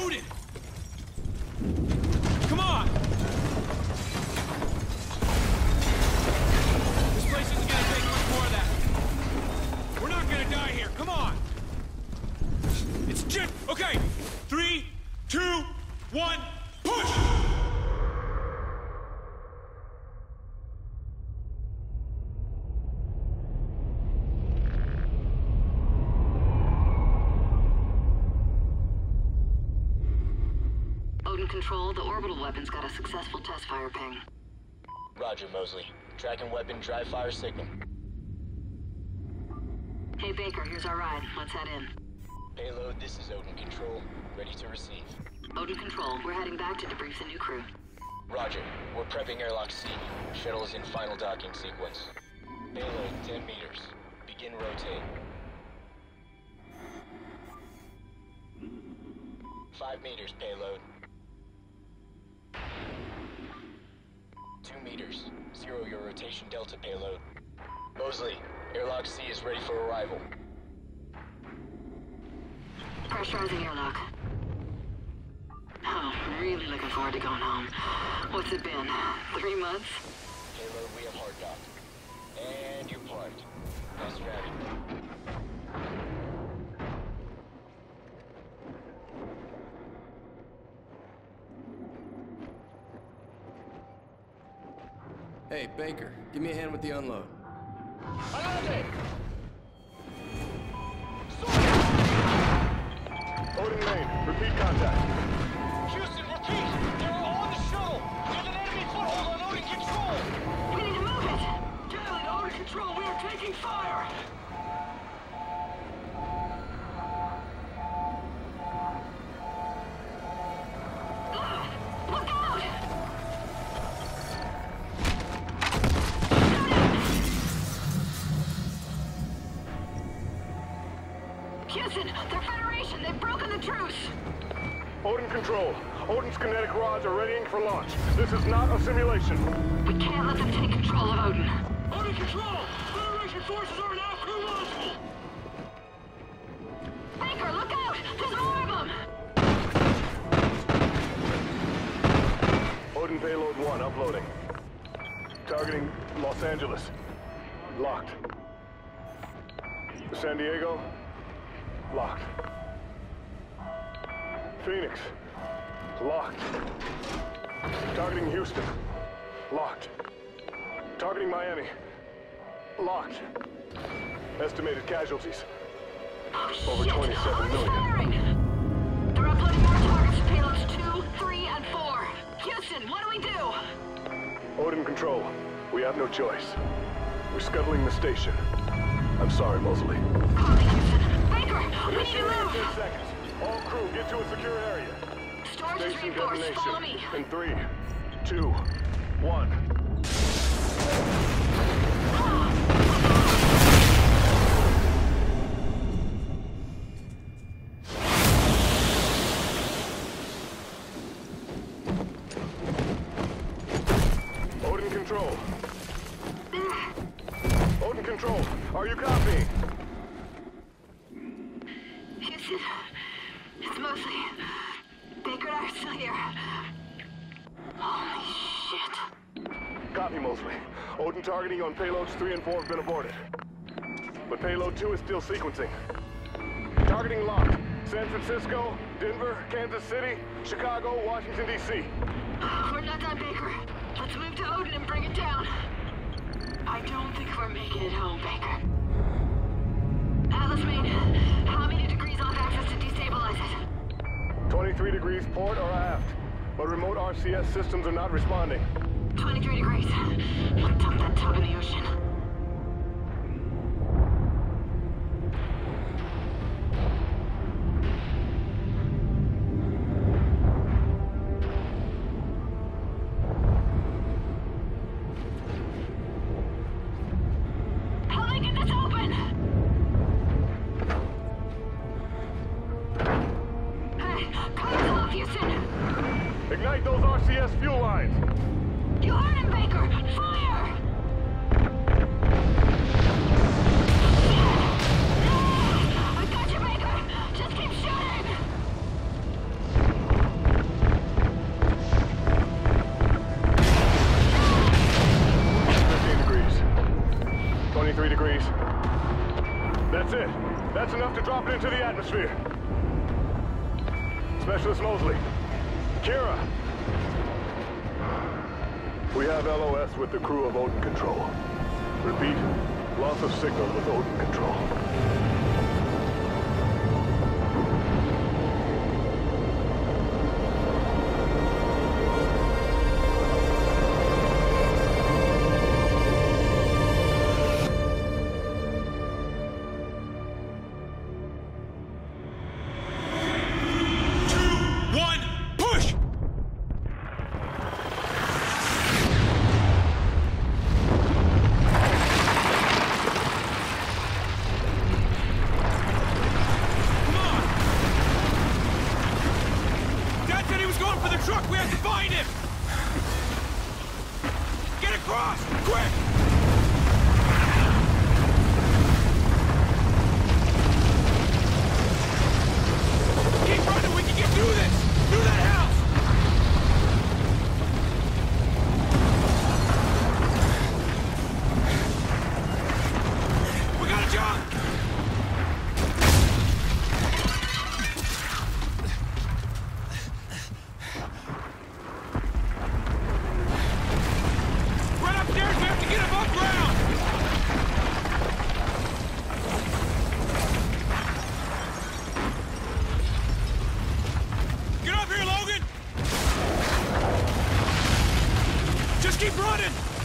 Odin! Come on! This place isn't gonna take much more of that. We're not gonna die here, come on! It's Jim! Okay! 3, 2, 1, push! Control, the orbital weapon's got a successful test fire ping. Roger, Mosley. Tracking weapon, dry fire signal. Hey, Baker, here's our ride. Let's head in. Payload, this is Odin Control. Ready to receive. Odin Control, we're heading back to debrief the new crew. Roger. We're prepping airlock C. Shuttle is in final docking sequence. Payload, 10 meters. Begin rotate. 5 meters, payload. 2 meters. 0 your rotation delta, payload. Mosley, airlock C is ready for arrival. Pressurizing airlock. Oh, really looking forward to going home. What's it been? 3 months? Payload, we have hard dock. And you're parked. Nice driving. Hey, Baker, give me a hand with the unload. Adelante! Odin Main, repeat contact. Houston, repeat! They're on the shuttle! There's an enemy foothold on Odin Control! We need to move it! Charlie, to Odin Control, we are taking fire! Look out! Houston, they're Federation! They've broken the truce! Odin Control, Odin's kinetic rods are readying for launch. This is not a simulation. We can't let them take control of Odin. Odin Control! Federation forces are now crew launchable! Baker, look out! There's more of them! Odin Payload 1 uploading. Targeting Los Angeles. Locked. San Diego. Locked. Phoenix. Locked. Targeting Houston. Locked. Targeting Miami. Locked. Estimated casualties. Oh, Over shit. 27 million. Firing. They're uploading more targets to payloads 2, 3, and 4. Houston, what do we do? Odin Control, we have no choice. We're scuttling the station. I'm sorry, Mosley. Call me, Houston. Baker, we need to Initiating in 10 move! seconds. All crew, get to a secure area. Storage is Station reinforced. detonation. Follow me. In 3, 2, 1. Odin Control. Odin Control, are you copying? Houston, it's mostly... Baker and I are still here. Holy shit. Copy, Mosley. Odin targeting on payloads 3 and 4 have been aborted. But payload 2 is still sequencing. Targeting locked. San Francisco, Denver, Kansas City, Chicago, Washington, D.C. We're not done, Baker. Let's move to Odin and bring it down. I don't think we're making it home, Baker. Atlas Main, how many degrees off axis to destabilize it? 23 degrees port or aft. But remote RCS systems are not responding. 23 degrees. We'll dump that tub in the ocean. How do I get this open? Hey, cover's off, Houston. Ignite those RCS fuel lines! You heard him, Baker! Fire! That's enough to drop it into the atmosphere. Specialist Mosley. Kira. We have LOS with the crew of Odin Control. Repeat, loss of signal with Odin Control. Truck, we have to find him! Get across! Quick! Keep running, we can get through this! Through that house! We gotta jump! Keep running!